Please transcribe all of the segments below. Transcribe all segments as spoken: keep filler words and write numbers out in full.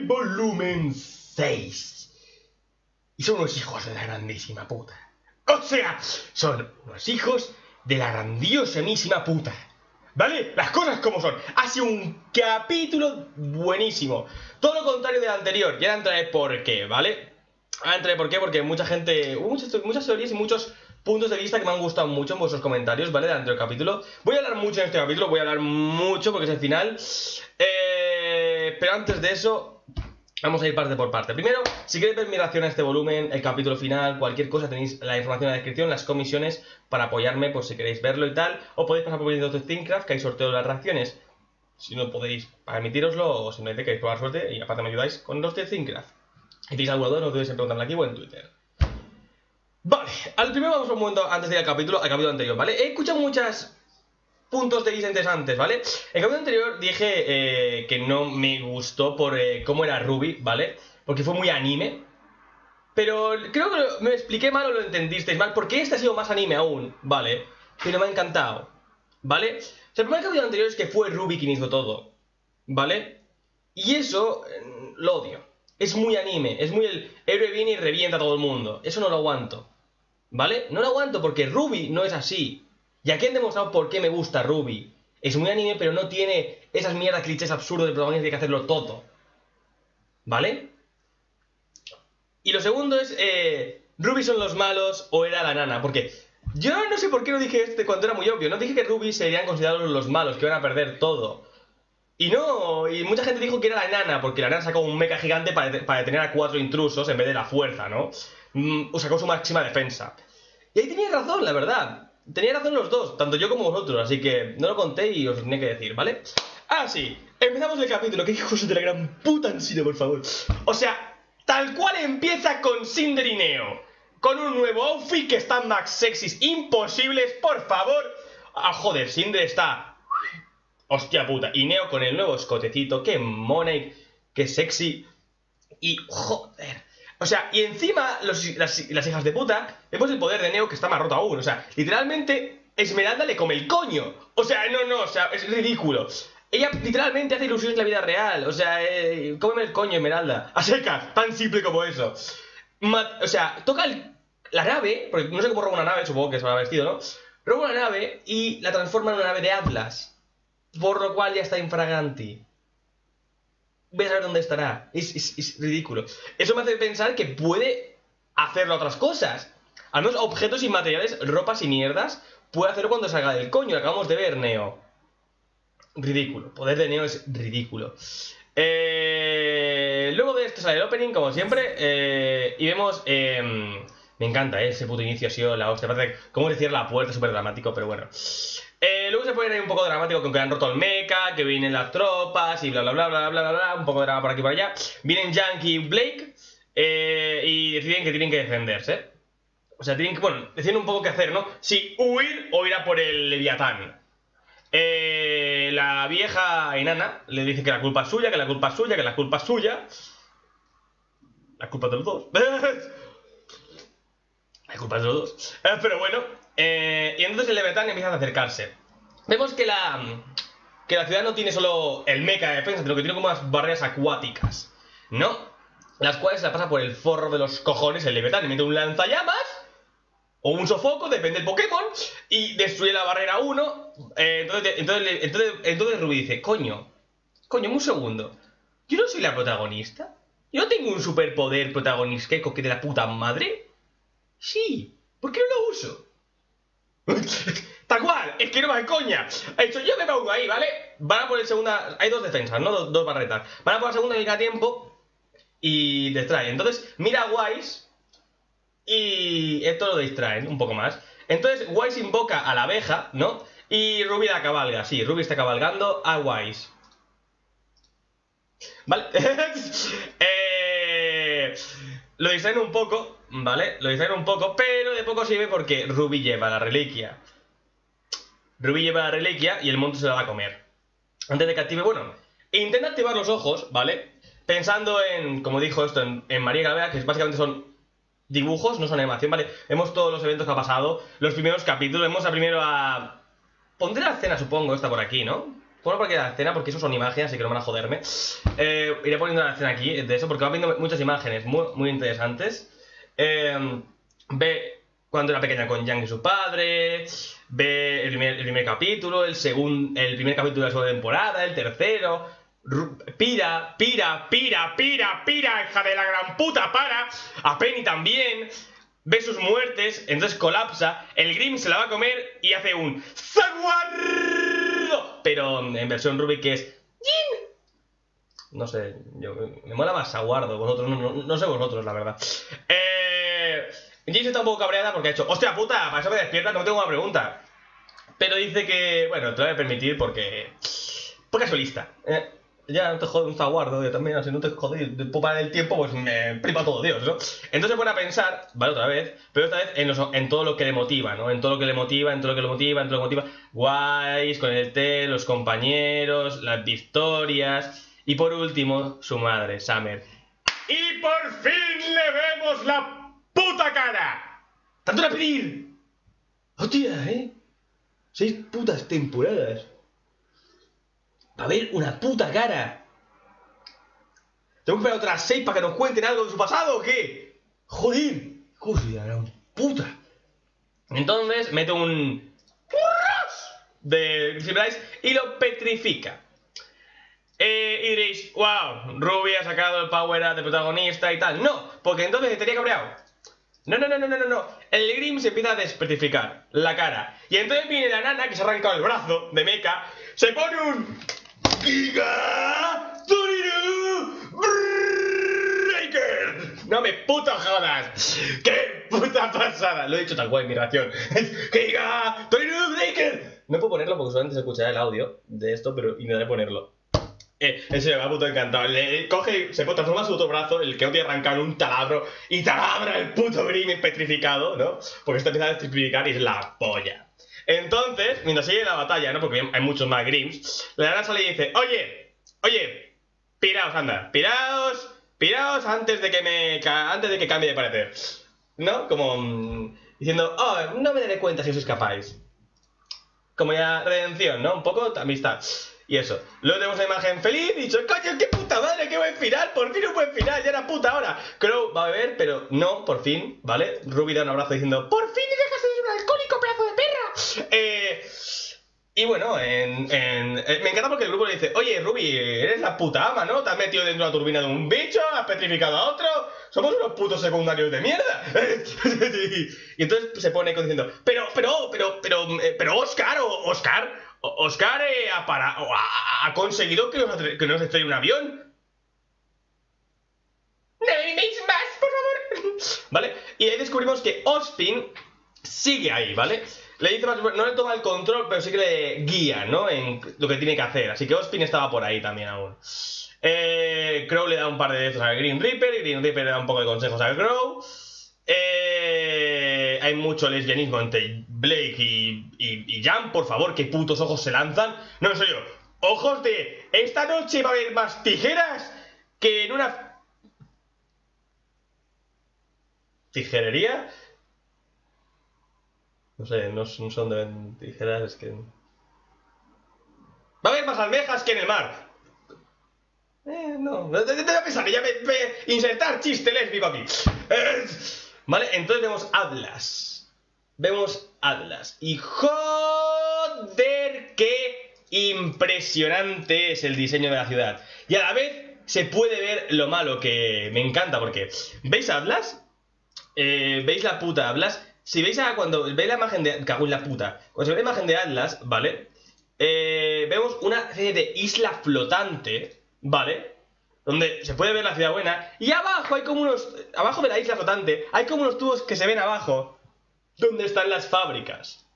volumen seis. Y son unos hijos de la grandísima puta. O sea, son unos hijos de la grandiosemísima puta. ¿Vale? Las cosas como son. Ha sido un capítulo buenísimo. Todo lo contrario del anterior. Ya entraré por qué, ¿vale? Ahora entraré por qué, porque mucha gente... Hubo muchas, muchas teorías y muchos puntos de vista que me han gustado mucho en vuestros comentarios, ¿vale? Del anterior capítulo. Voy a hablar mucho en este capítulo, voy a hablar mucho porque es el final. Eh, pero antes de eso... Vamos a ir parte por parte. Primero, si queréis ver mi reacción a este volumen, el capítulo final, cualquier cosa, tenéis la información en la descripción, las comisiones para apoyarme por si queréis verlo y tal. O podéis pasar por el de Thinkcraft, que hay sorteo de las reacciones. Si no podéis permitiroslo, o simplemente queréis probar suerte y aparte me ayudáis con los de Thinkcraft. Si tenéis alguna duda, no dudéis en preguntarme aquí o en Twitter. Vale, al primero vamos a un momento antes de ir al capítulo, al capítulo anterior, ¿vale? He escuchado muchas... puntos de vista interesantes, ¿vale? En el capítulo anterior dije eh, que no me gustó por eh, cómo era Ruby, ¿vale? Porque fue muy anime. Pero creo que me expliqué mal o lo entendisteis mal, porque este ha sido más anime aún, ¿vale? Pero me ha encantado, ¿vale? O sea, el primer capítulo anterior es que fue Ruby quien hizo todo, ¿vale? Y eso eh, lo odio. Es muy anime, es muy el héroe viene y revienta a todo el mundo. Eso no lo aguanto, ¿vale? No lo aguanto porque Ruby no es así. Y aquí han demostrado por qué me gusta Ruby. Es muy anime, pero no tiene esas mierdas clichés absurdos de protagonista que hay que hacerlo todo. ¿Vale? Y lo segundo es, eh, Ruby son los malos o era la nana. Porque yo no sé por qué no dije este cuando era muy obvio. No dije que Ruby serían considerados los malos, que iban a perder todo. Y no, y mucha gente dijo que era la nana, porque la nana sacó un mecha gigante para, para detener a cuatro intrusos en vez de la fuerza, ¿no? Mm, sacó su máxima defensa. Y ahí tenía razón, la verdad. Tenía razón los dos, tanto yo como vosotros, así que no lo conté y os tenía que decir, ¿vale? Ah, sí, empezamos el capítulo, que hijos de la gran puta han sido, por favor. O sea, tal cual empieza con Cinder y Neo, con un nuevo outfit que están más sexys imposibles, por favor. Ah, joder, Cinder está... Hostia puta, y Neo con el nuevo escotecito, qué mona y qué sexy. Y, joder... O sea, y encima, los, las, las hijas de puta, vemos el poder de Neo que está más roto aún. O sea, literalmente, Esmeralda le come el coño. O sea, no, no, o sea, es ridículo. Ella literalmente hace ilusiones en la vida real. O sea, eh, cómeme el coño, Esmeralda. A secas, tan simple como eso. Ma o sea, toca el, la nave, porque no sé cómo roba una nave, supongo que se habrá vestido, ¿no? Roba una nave y la transforma en una nave de Atlas. Por lo cual ya está infraganti. Ves a ver dónde estará. Es, es, es ridículo. Eso me hace pensar que puede hacerlo a otras cosas. Al menos objetos inmateriales, ropas y mierdas, puede hacerlo cuando salga del coño. Lo acabamos de ver, Neo. Ridículo. Poder de Neo es ridículo. Eh... Luego de esto sale el opening, como siempre. Eh... Y vemos... Eh... Me encanta, ¿eh? Ese puto inicio ha sido la hostia. Parece como decir la puerta, súper dramático, pero bueno. Eh, luego se pone ahí un poco dramático con que han roto el mecha, que vienen las tropas y bla bla bla bla bla bla bla, un poco de drama por aquí y por allá. Vienen Yankee y Blake eh, y deciden que tienen que defenderse. O sea, tienen que, bueno, deciden un poco qué hacer, ¿no? Si huir o ir a por el Leviatán. Eh, la vieja enana le dice que la culpa es suya, que la culpa es suya, que la culpa es suya. La culpa es de los dos. La culpa es de los dos. Eh, pero bueno. Eh, y entonces el Leviatán empieza a acercarse. Vemos que la que la ciudad no tiene solo el mecha de defensa, sino que tiene como unas barreras acuáticas, ¿no? Las cuales se la pasa por el forro de los cojones el Leviatán y mete un lanzallamas o un sofoco, depende del Pokémon, y destruye la barrera uno. Eh, entonces, entonces, entonces, entonces Ruby dice, coño, coño, un segundo. Yo no soy la protagonista. Yo no tengo un superpoder protagonisqueco que de la puta madre. Sí, ¿por qué no lo uso? Tal cual, es que no va de coña. De hecho, yo me pongo ahí, ¿vale? Van a poner segunda. Hay dos defensas, ¿no? Dos, dos barretas. Van a poner segunda y a tiempo y distraen. Entonces, mira a Wise y esto lo distraen un poco más. Entonces, Wise invoca a la abeja, ¿no? Y Ruby la cabalga. Sí, Ruby está cabalgando a Wise. ¿Vale? eh, lo distraen un poco, ¿vale? Lo distraen un poco, pero de poco sirve porque Ruby lleva la reliquia. Ruby lleva la reliquia y el monstruo se la va a comer. Antes de que active, bueno, intenta activar los ojos, ¿vale? Pensando en, como dijo esto, en, en María Calavera, que básicamente son dibujos, no son animación, ¿vale? Vemos todos los eventos que ha pasado, los primeros capítulos, vemos a primero a... Pondré la escena, supongo, esta por aquí, ¿no? Pongo por aquí la escena porque eso son imágenes, así que no van a joderme. Eh, iré poniendo la escena aquí de eso porque va viendo muchas imágenes muy, muy interesantes. Eh, ve cuando era pequeña con Yang y su padre. Ve el primer, el primer capítulo, el segundo, el primer capítulo de la segunda temporada, el tercero. Pira, pira, pira, pira, pira, hija de la gran puta, para. A Penny también. Ve sus muertes, entonces colapsa. El Grimm se la va a comer y hace un ¡Saguardo! Pero en versión Ruby que es ¡Jin! No sé, yo, me mola más Saguardo. Vosotros, no, no, no sé vosotros, la verdad. Eh, Jin está un poco cabreada porque ha hecho ¡hostia puta! Para eso me despierta, no tengo una pregunta. Pero dice que, bueno, te lo voy a permitir porque... Porque soy lista. Eh, ya no te jode un Zaguardo, yo también, así no te jodí, puedo parar el tiempo, pues me priva todo Dios, ¿no? Entonces se pone a pensar, vale, otra vez, pero esta vez en, los, en todo lo que le motiva, ¿no? En todo lo que le motiva, en todo lo que le motiva, en todo lo que le motiva. Guays, con el té, los compañeros, las victorias. Y por último, su madre, Summer. ¡Y por fin le vemos la puta cara! ¡Tanto a pedir! ¡Hostia, eh! Seis putas temporadas. Va a ver una puta cara. ¿Tengo que esperar otras seis para que nos cuenten algo de su pasado o qué? ¡Joder! ¡Joder, la gran puta! Entonces mete un... de Bryce y lo petrifica. Eh, y diréis, wow, Ruby ha sacado el power up de protagonista y tal. No, porque entonces estaría cabreado. No, no, no, no, no, no, no. El Grimm se empieza a despetrificar la cara. Y entonces viene la nana que se ha arrancado el brazo de Mecha. Se pone un... Giga... Breaker. No me puto jodas. ¡Qué puta pasada! Lo he dicho tal cual en mi reacción. Giga... Breaker. No puedo ponerlo porque solamente se escuchará el audio de esto, pero intentaré ponerlo. Eh, ese me va puto encantado. Le coge, se transforma su otro brazo, el que no tiene arrancado en un taladro, y talabra el puto Grimm petrificado, ¿no? Porque esto empieza a despetrificar y es la polla. Entonces, mientras sigue la batalla, ¿no? Porque hay muchos más Grimms, la nana sale y dice, oye, oye, piraos, anda, piraos, piraos antes de que me, antes de que cambie de parecer, ¿no? Como mmm, diciendo, oh, no me daré cuenta si os escapáis. Como ya redención, ¿no? Un poco amistad. Y eso. Luego tenemos una imagen feliz y dicho, coño, qué puta madre, qué buen final, por fin un buen final, ya era puta hora. Crow va a beber, pero no, por fin, ¿vale? Ruby da un abrazo diciendo, por fin dejas de ser un alcohólico, pedazo de perra. Eh... Y bueno, en, en, eh, me encanta porque el grupo le dice, oye, Ruby, eres la puta ama, ¿no? Te has metido dentro de la turbina de un bicho, has petrificado a otro, somos unos putos secundarios de mierda. Y entonces se pone diciendo, pero, pero, pero, pero, pero, Oscar, o Oscar, Oscar eh, ha, para, ha, ha conseguido que nos, que nos estrelle un avión. No me veis más, por favor. ¿Vale? Y ahí descubrimos que Ozpin sigue ahí, ¿vale? Le dice más, no le toma el control, pero sí que le guía, ¿no? En lo que tiene que hacer. Así que Ozpin estaba por ahí también aún. Eh, Crow le da un par de besos al Green Reaper. Y Green Reaper le da un poco de consejos al Crow. Eh, hay mucho lesbianismo entre Blake y, y, y Jan. Por favor, qué putos ojos se lanzan. No, en serio. Ojos de... Esta noche va a haber más tijeras que en una... ¿Tijerería? No sé, no, no sé dónde ven tijeras, es que... Va a haber más almejas que en el mar. Eh, no, te, te, te voy a pensar, ya me, me... Insertar chiste lésbico aquí. Eh, vale, entonces vemos Atlas. Vemos Atlas. Y joder, qué impresionante es el diseño de la ciudad. Y a la vez se puede ver lo malo, que me encanta, porque... ¿Veis Atlas? Eh, ¿Veis la puta Atlas? Si veis a cuando veis la imagen de... Cago en la puta. Cuando se ve la imagen de Atlas, ¿vale? Eh, vemos una especie de isla flotante, ¿vale? Donde se puede ver la ciudad buena. Y abajo hay como unos... Abajo de la isla flotante hay como unos tubos que se ven abajo, donde están las fábricas.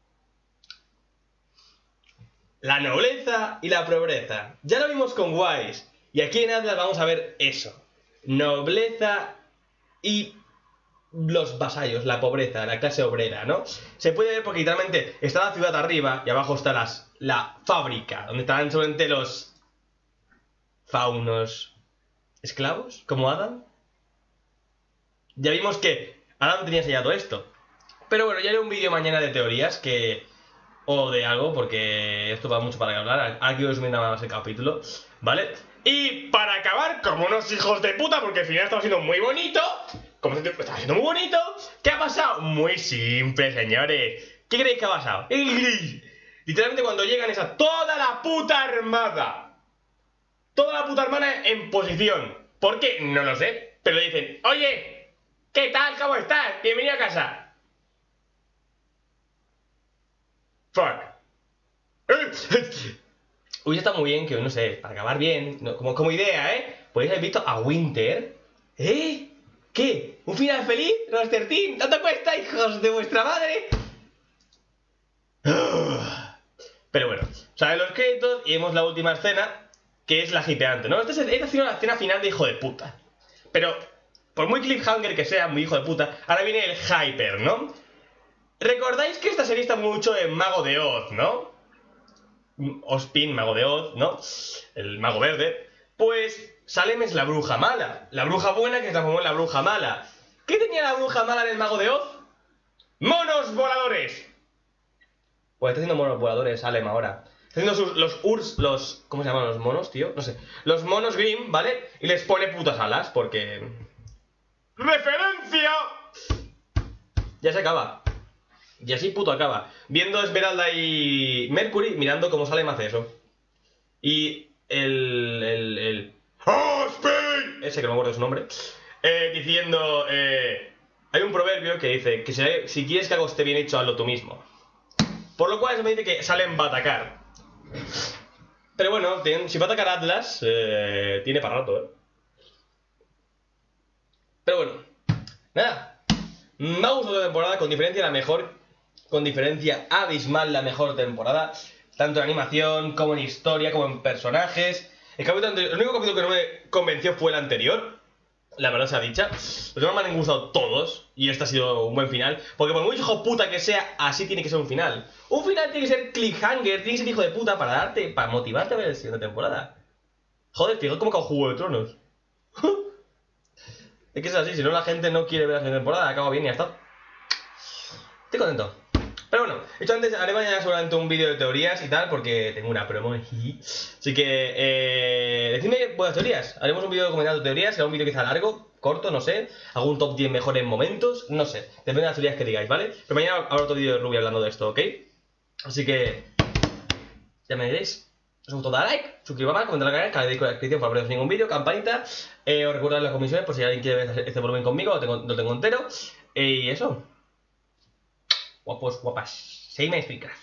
La nobleza y la pobreza. Ya lo vimos con Wise. Y aquí en Atlas vamos a ver eso. Nobleza y... los vasallos, la pobreza, la clase obrera, ¿no? Se puede ver porque literalmente está la ciudad arriba y abajo está las, la fábrica, donde están solamente los faunos esclavos, como Adam. Ya vimos que Adam tenía sellado esto. Pero bueno, ya haré un vídeo mañana de teorías que o de algo, porque esto va mucho para hablar. Aquí os nada más el capítulo, ¿vale? Y para acabar, como unos hijos de puta, porque al final estaba siendo muy bonito, como estaba siendo muy bonito, ¿qué ha pasado? Muy simple, señores. ¿Qué creéis que ha pasado? Literalmente cuando llegan es a toda la puta armada. Toda la puta armada en posición. ¿Por qué? No lo sé. Pero le dicen, oye, ¿qué tal? ¿Cómo estás? Bienvenido a casa. Fuck. Hubiera estado muy bien que, no sé, para acabar bien, no, como, como idea, ¿eh? Podéis haber visto a Winter. ¿Eh? ¿Qué? ¿Un final feliz? ¿Roster Team? ¿Tanto cuesta, hijos de vuestra madre? Pero bueno, salen los créditos y vemos la última escena, que es la hipeante, ¿no? Esta es, esta ha sido la escena final de hijo de puta. Pero, por muy cliffhanger que sea, muy hijo de puta, ahora viene el hyper, ¿no? ¿Recordáis que esta serie está mucho en Mago de Oz, ¿no? Ozpin, Mago de Oz, ¿no? El mago verde. Pues Salem es la bruja mala. La bruja buena que se transformó en la bruja mala. ¿Qué tenía la bruja mala en el Mago de Oz? ¡Monos voladores! Pues está haciendo monos voladores Salem ahora. Está haciendo sus, los urs, los... ¿Cómo se llaman los monos, tío? No sé. Los monos Grimm, ¿vale? Y les pone putas alas, porque... ¡Referencia! Ya se acaba. Y así puto acaba. Viendo a Esmeralda y Mercury, mirando cómo Salem hace eso. Y el... el... el... ¡Ozpin! Ese que no me acuerdo de su nombre. Eh, diciendo... Eh, hay un proverbio que dice que si, si quieres que algo esté bien hecho, hazlo tú mismo. Por lo cual se me dice que Salem va a atacar. Pero bueno, ten, si va a atacar Atlas, eh, tiene para rato, ¿eh? Pero bueno, nada. Me ha gustado la temporada, con diferencia la mejor, con diferencia abismal la mejor temporada, tanto en animación, como en historia, como en personajes. El, capítulo anterior, el único capítulo que no me convenció fue el anterior, la verdad sea dicha. Los demás me han gustado todos, y este ha sido un buen final, porque por muy hijo puta que sea, así tiene que ser un final. Un final tiene que ser cliffhanger, tiene que ser hijo de puta para darte, para motivarte a ver la siguiente temporada. Joder, fijaos cómo acaba Juego de Tronos. Es que es así, si no la gente no quiere ver la siguiente temporada, acaba bien y ya está. Estoy contento. Pero bueno, he hecho antes, haré mañana seguramente un vídeo de teorías y tal, porque tengo una promo. Así que, eh, decidme buenas teorías. Haremos un vídeo comentando teorías, será un vídeo quizá largo, corto, no sé. Hago un top diez mejores momentos, no sé. Depende de las teorías que digáis, ¿vale? Pero mañana habrá otro vídeo de Ruby hablando de esto, ¿ok? Así que, ya me diréis. Os gustó, dale like, suscribiros más, comentad al canal, que le dedico la descripción para no perderos ningún vídeo, campanita. Eh, os recuerdo las comisiones por si alguien quiere ver este volumen conmigo, lo tengo, lo tengo entero. Eh, y eso. Guapos, guapas. Seguidme en Speedcraft.